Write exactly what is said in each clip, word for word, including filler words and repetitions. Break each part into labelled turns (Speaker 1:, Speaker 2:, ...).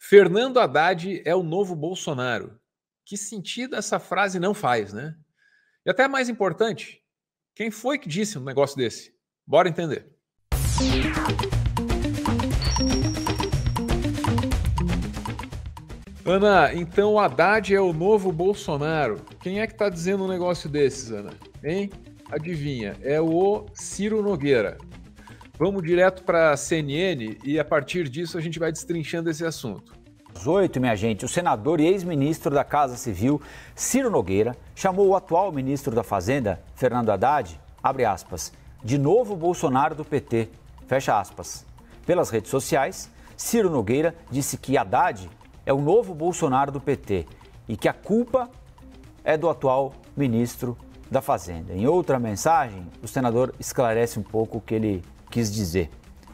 Speaker 1: Fernando Haddad é o novo Bolsonaro. Que sentido essa frase não faz, né? E até mais importante, quem foi que disse um negócio desse? Bora entender. Ana, então o Haddad é o novo Bolsonaro. Quem é que tá dizendo um negócio desses, Ana? Hein? Adivinha, é o Ciro Nogueira. Vamos direto para a C N N e a partir disso a gente vai destrinchando esse assunto.
Speaker 2: Às oito, minha gente, o senador e ex-ministro da Casa Civil, Ciro Nogueira, chamou o atual ministro da Fazenda, Fernando Haddad, abre aspas, de novo Bolsonaro do P T, fecha aspas. Pelas redes sociais, Ciro Nogueira disse que Haddad é o novo Bolsonaro do P T e que a culpa é do atual ministro da Fazenda. Em outra mensagem, o senador esclarece um pouco o que ele quis dizer.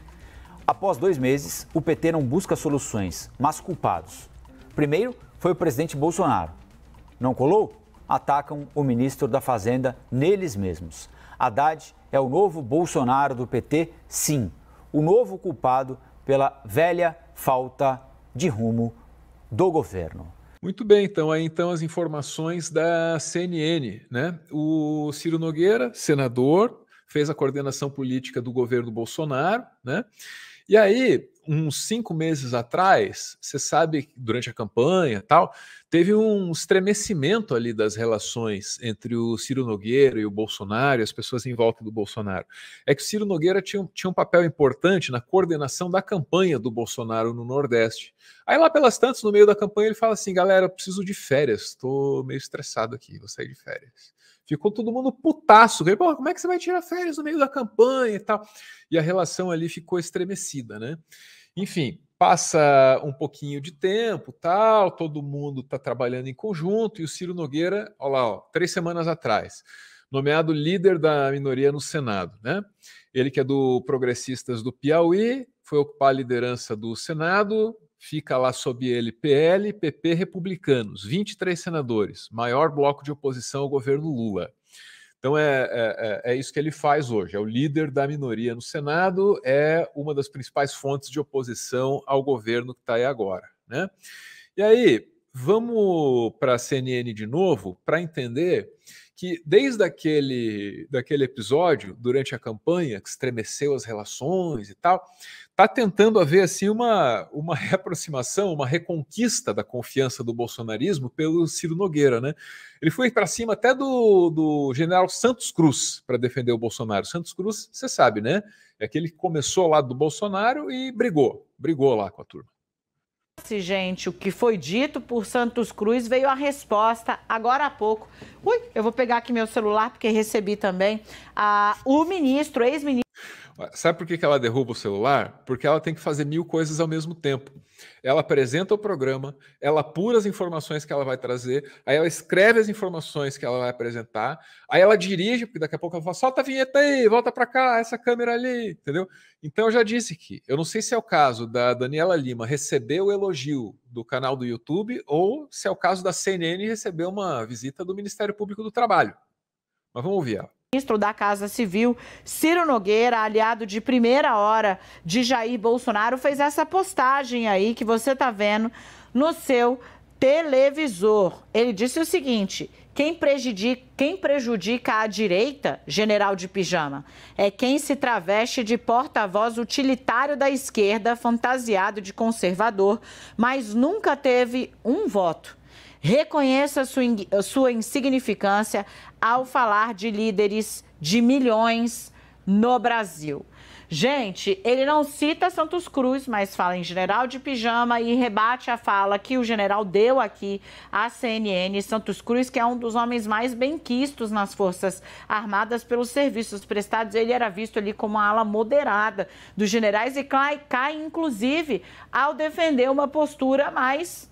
Speaker 2: Após dois meses, o P T não busca soluções, mas culpados. Primeiro foi o presidente Bolsonaro. Não colou? Atacam o ministro da Fazenda neles mesmos. Haddad é o novo Bolsonaro do P T, sim. O novo culpado pela velha falta de rumo do governo.
Speaker 1: Muito bem, então aí então as informações da C N N, né? O Ciro Nogueira, senador, fez a coordenação política do governo Bolsonaro, né? E aí, uns cinco meses atrás, você sabe, durante a campanha e tal, teve um estremecimento ali das relações entre o Ciro Nogueira e o Bolsonaro, e as pessoas em volta do Bolsonaro. É que o Ciro Nogueira tinha, tinha um papel importante na coordenação da campanha do Bolsonaro no Nordeste. Aí lá pelas tantas, no meio da campanha, ele fala assim, galera, eu preciso de férias, estou meio estressado aqui, vou sair de férias. Ficou todo mundo putaço. Pô, como é que você vai tirar férias no meio da campanha e tal? E a relação ali ficou estremecida, né? Enfim, passa um pouquinho de tempo, tal, todo mundo está trabalhando em conjunto, e o Ciro Nogueira, olha lá, ó, três semanas atrás, nomeado líder da minoria no Senado, né? Ele que é do Progressistas do Piauí, foi ocupar a liderança do Senado, fica lá sob ele P L, P P, Republicanos, vinte e três senadores, maior bloco de oposição ao governo Lula. Então é, é, é isso que ele faz hoje, é o líder da minoria no Senado, é uma das principais fontes de oposição ao governo que está aí agora, né? E aí, vamos para a C N N de novo para entender que desde aquele daquele episódio, durante a campanha, que estremeceu as relações e tal, está tentando haver assim uma, uma reaproximação, uma reconquista da confiança do bolsonarismo pelo Ciro Nogueira, né? Ele foi para cima até do, do general Santos Cruz para defender o Bolsonaro. Santos Cruz, você sabe, né? É aquele que começou ao lado do Bolsonaro e brigou, brigou lá com a turma.
Speaker 3: Gente, o que foi dito por Santos Cruz veio a resposta agora há pouco. Ui, eu vou pegar aqui meu celular porque recebi também. Ah, o ministro, ex-ministro.
Speaker 1: Sabe por que ela derruba o celular? Porque ela tem que fazer mil coisas ao mesmo tempo. Ela apresenta o programa, ela apura as informações que ela vai trazer, aí ela escreve as informações que ela vai apresentar, aí ela dirige, porque daqui a pouco ela fala, solta a vinheta aí, volta para cá, essa câmera ali, entendeu? Então eu já disse que, eu não sei se é o caso da Daniela Lima receber o elogio do canal do YouTube ou se é o caso da C N N receber uma visita do Ministério Público do Trabalho. Mas vamos ouvir ela.
Speaker 3: Ministro da Casa Civil, Ciro Nogueira, aliado de primeira hora de Jair Bolsonaro, fez essa postagem aí que você está vendo no seu televisor. Ele disse o seguinte, quem prejudica, quem prejudica a direita, general de pijama, é quem se traveste de porta-voz utilitário da esquerda, fantasiado de conservador, mas nunca teve um voto. Reconheça sua, sua insignificância ao falar de líderes de milhões no Brasil. Gente, ele não cita Santos Cruz, mas fala em general de pijama e rebate a fala que o general deu aqui à C N N. Santos Cruz, que é um dos homens mais benquistos nas Forças Armadas pelos serviços prestados, ele era visto ali como a ala moderada dos generais e cai, cai inclusive, ao defender uma postura mais,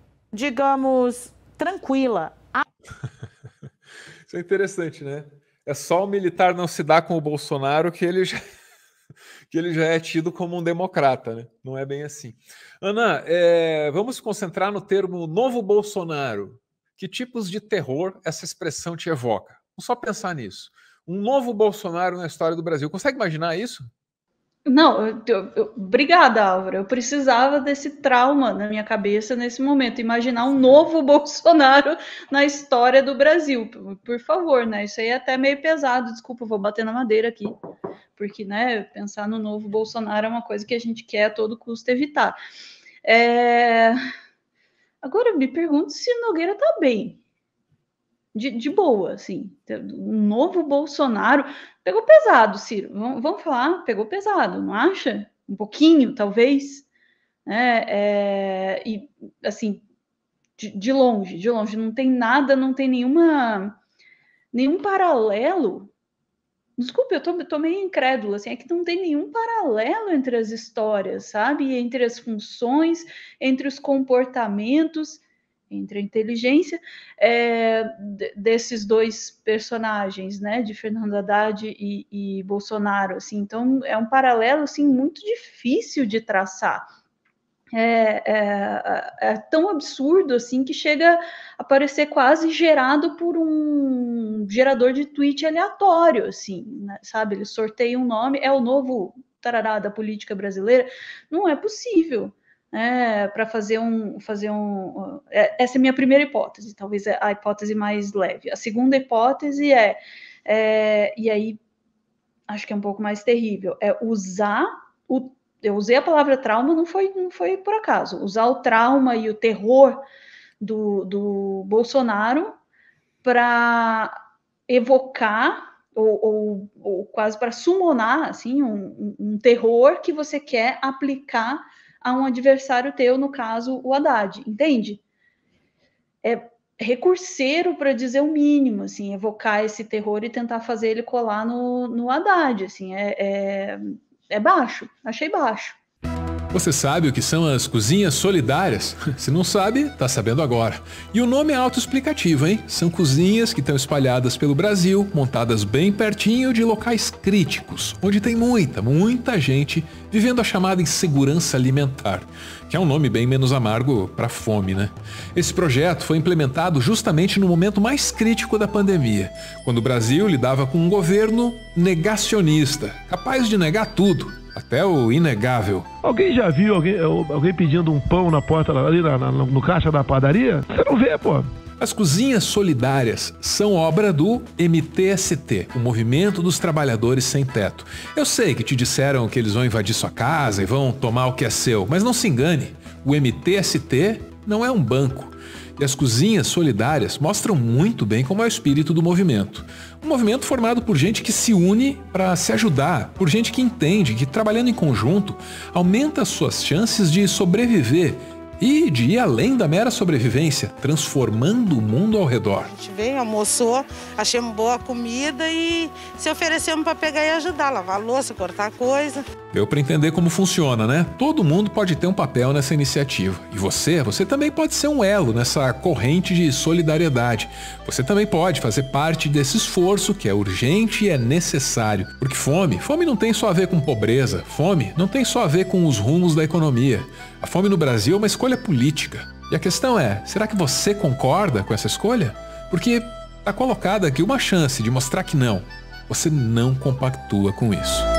Speaker 3: digamos, tranquila.
Speaker 1: Isso é interessante, né? É só o militar não se dar com o Bolsonaro que ele já, que ele já é tido como um democrata, né? Não é bem assim. Ana, é, vamos se concentrar no termo novo Bolsonaro. Que tipos de terror essa expressão te evoca? Vamos só pensar nisso. Um novo Bolsonaro na história do Brasil. Consegue imaginar isso?
Speaker 4: Não, eu, eu, eu, obrigada, Álvaro. Eu precisava desse trauma na minha cabeça nesse momento. Imaginar um novo Bolsonaro na história do Brasil. Por, por favor, né? Isso aí é até meio pesado. Desculpa, eu vou bater na madeira aqui. Porque, né, pensar no novo Bolsonaro é uma coisa que a gente quer a todo custo evitar. É... Agora, eu me pergunto se Nogueira tá bem. De, de boa, assim. Um novo Bolsonaro... Pegou pesado, Ciro. Vamos, vamos falar, pegou pesado, não acha? Um pouquinho, talvez. É, é, e, assim, de, de longe, de longe. Não tem nada, não tem nenhuma... Nenhum paralelo. Desculpe, eu tô, tô meio incrédula, assim, é que não tem nenhum paralelo entre as histórias, sabe? Entre as funções, entre os comportamentos... entre a inteligência é, desses dois personagens, né, de Fernando Haddad e, e Bolsonaro, assim, então é um paralelo, assim, muito difícil de traçar, é, é, é tão absurdo, assim, que chega a parecer quase gerado por um gerador de tweet aleatório, assim, né, sabe, ele sorteia um nome, é o novo tarará da política brasileira, não é possível, é, para fazer um, fazer um... É, essa é a minha primeira hipótese, talvez a hipótese mais leve. A segunda hipótese é, é, e aí acho que é um pouco mais terrível, é usar o... Eu usei a palavra trauma, não foi, não foi por acaso. Usar o trauma e o terror do, do Bolsonaro para evocar ou, ou, ou quase para summonar assim, um, um terror que você quer aplicar a um adversário teu, no caso, o Haddad, entende? É recurseiro, para dizer o mínimo, assim, evocar esse terror e tentar fazer ele colar no, no Haddad, assim, é, é, é baixo, achei baixo.
Speaker 1: Você sabe o que são as cozinhas solidárias? Se não sabe, tá sabendo agora. E o nome é autoexplicativo, hein? São cozinhas que estão espalhadas pelo Brasil, montadas bem pertinho de locais críticos, onde tem muita, muita gente vivendo a chamada insegurança alimentar, que é um nome bem menos amargo para fome, né? Esse projeto foi implementado justamente no momento mais crítico da pandemia, quando o Brasil lidava com um governo negacionista, capaz de negar tudo. Até o inegável.
Speaker 5: Alguém já viu alguém, alguém pedindo um pão na porta, ali na, na, no caixa da padaria? Você não vê, pô.
Speaker 1: As cozinhas solidárias são obra do M T S T, o Movimento dos Trabalhadores Sem Teto. Eu sei que te disseram que eles vão invadir sua casa e vão tomar o que é seu, mas não se engane, o M T S T não é um banco. E as cozinhas solidárias mostram muito bem como é o espírito do movimento. Um movimento formado por gente que se une para se ajudar, por gente que entende que trabalhando em conjunto aumenta as suas chances de sobreviver e de ir além da mera sobrevivência, transformando o mundo ao redor.
Speaker 6: A gente veio, almoçou, achamos boa comida e se oferecemos para pegar e ajudar, lavar a louça, cortar coisa.
Speaker 1: Deu para entender como funciona, né? Todo mundo pode ter um papel nessa iniciativa. E você, você também pode ser um elo nessa corrente de solidariedade. Você também pode fazer parte desse esforço que é urgente e é necessário. Porque fome, fome não tem só a ver com pobreza, fome não tem só a ver com os rumos da economia. A fome no Brasil é uma escolha política. E a questão é, será que você concorda com essa escolha? Porque está colocada aqui uma chance de mostrar que não. Você não compactua com isso.